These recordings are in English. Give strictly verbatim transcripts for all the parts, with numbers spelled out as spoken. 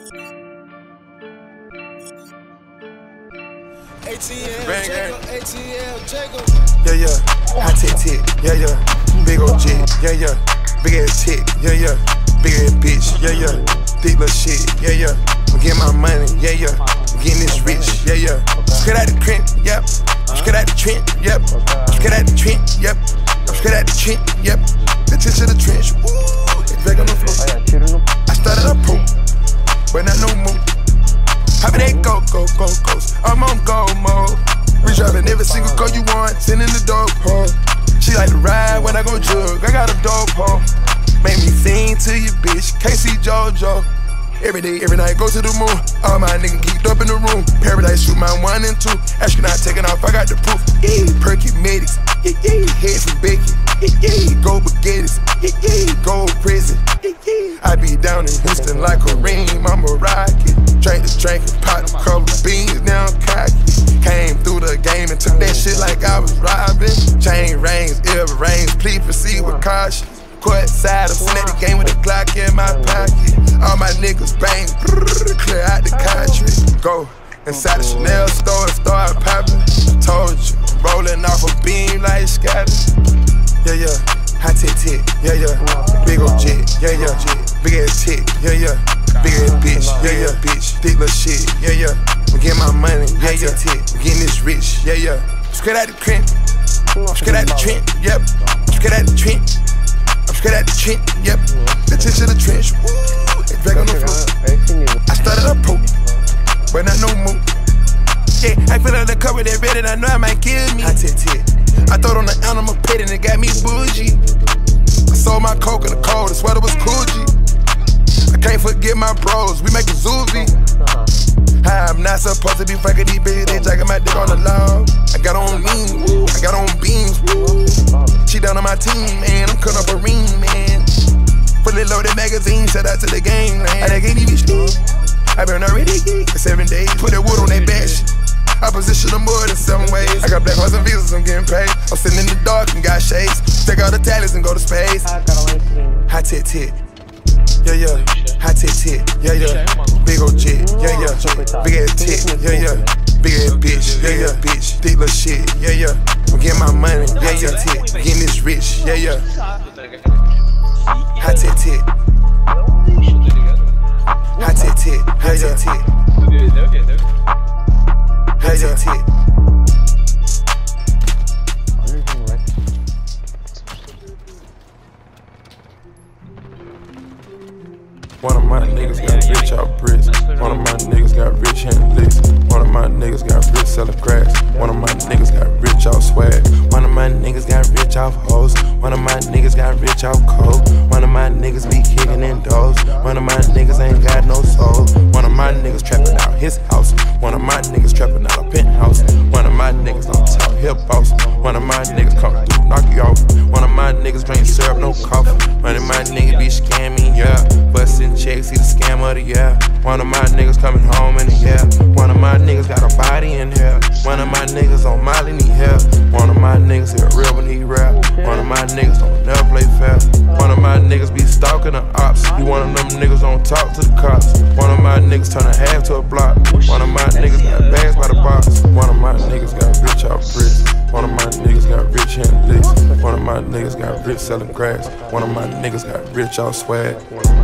A T L, Jacob, A T L, Jacob. Yeah, yeah, high tick tick, yeah, yeah. Big ol' jet, yeah, yeah. Big ass tick, yeah, yeah. Big ass bitch, yeah, yeah. Thick little shit, yeah, yeah. I'm getting my money, yeah, yeah. I'm getting this rich, yeah, yeah. Straight out the crib, yep. Straight out the trench, yep. Straight out the trench, yep. Straight out the trench, yep. Bitches to the trench, woo. It's back on the floor. I started a poop, but not no more. How about that go, go, go, goes? I'm on go mode. We driving every single car you want, sending the dope home. She like to ride when I go jug, I got a dope home. Make me sing to you, bitch, K C JoJo. Every day, every night, go to the moon. All my niggas geeked up in the room. Paradise, shoot my one and two. Astronaut taking off, I got the proof. Yeah, perky medics. Yeah, yeah, head from bacon. Yeah, yeah, go baguettes. Yeah, yeah, go prison. Yeah, yeah. I be down in Houston like a ream, I'm a rocket. Drink this drink and pop the couple beans, now I'm cocky. Came through the game and took that shit like I was robbing. Chain rings, ear rings, please proceed with caution. Court side, I'm sitting at the game with a Glock in my pocket. All my niggas bang, clear out the country. Go inside the Chanel store and start popping. Told you, rolling off a beam like scatter. Yeah, yeah, high tick tick, yeah, yeah. Big ol' jet, yeah, yeah. Big ass tick, yeah, yeah. Big ass bitch, yeah, yeah. Bitch, thick little shit, yeah, yeah. I'm getting my money, yeah, yeah. I'm getting this rich, yeah, yeah. Straight out the crib, straight out the trench, yep. Straight out the trench. I'm straight out the trench, yep. Bitches to the trench, woo. It's back on the floor. I started a poop, but not no more. Yeah, I feel like the cover that red and I know it might kill me. I tick tick. I throw it on the animal pit and it got me bougie. I sold my coke in the cold, the sweater was cool G. I can't forget my bros, we make a zoovie. I'm not supposed to be fucking these bitches, they jacking my dick on the lawn. I got on lean, woo. I got on beams, woo. She down on my team, man, I'm cutting up a ring, man. Fully loaded magazine, shout out to the gang, man. I can't even sleep, I been already geek for seven days. Put that wood on that bash, I position them more in seven ways. I got black horse and visas, I'm getting paid. I'm sitting in the dark and got shades. Take out the tallies and go to space. High tick tick, yeah, yeah. High tick tick, yeah, yeah. Big ol' jet, yeah, yeah. Big ass tick, yeah, yeah. Big ass bitch, yeah, yeah. Bitch, thick little shit, yeah, yeah. I'm getting my money, yeah, yeah. I'm getting this rich, yeah, yeah. High tick tick. High tick tick, yeah, yeah. High tick tick. One of my niggas got rich out bricks. One of my niggas got rich in licks. One of my niggas got rich selling cracks. One of my niggas got rich out swag. One of my niggas got rich off hoes. One of my niggas got rich out coke. One of my niggas be kicking in doors. One of my niggas ain't got no soul. One of my niggas trapping out his house. One of my niggas trapping out a penthouse. One of my niggas on top hip boss. One of my niggas come through, knock you off. One of my niggas drink syrup, no coffee. One of my niggas be scamming, yeah. Bustin' checks, see the scam of the year. One of my niggas coming home in the year. One of my niggas got a body in here. One of my niggas on Molly need help. One of my niggas here real but need rap. One of my niggas don't never play fair. One of my niggas be stalking the ops. You one of them niggas don't talk to the cops. One of my niggas turn a half to a block. One of my niggas got bags by the box. One of my niggas got rich out bricks. One of my niggas got rich in licks. One of my niggas got rich selling grass. One of my niggas got rich out swag.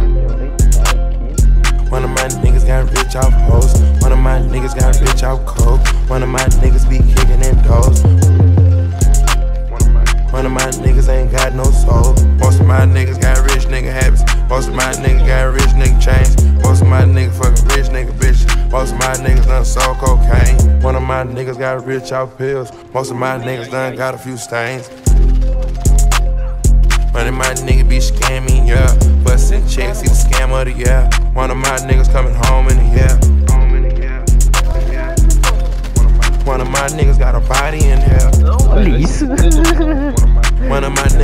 One of my niggas got rich off hoes. One of my niggas got rich off coke. One of my niggas be kicking in doors. One of my niggas ain't got no soul. Most of my niggas got rich nigga habits. Most of my niggas got rich nigga chains. Most of my niggas fucking rich nigga bitches. Most of my niggas done sold cocaine. One of my niggas got rich off pills. Most of my niggas done got a few stains. One of my niggas be scamming, yeah. Bustin' checks, see the scam of the year. One of my niggas coming home in the year. One of my niggas got a body in here. One of my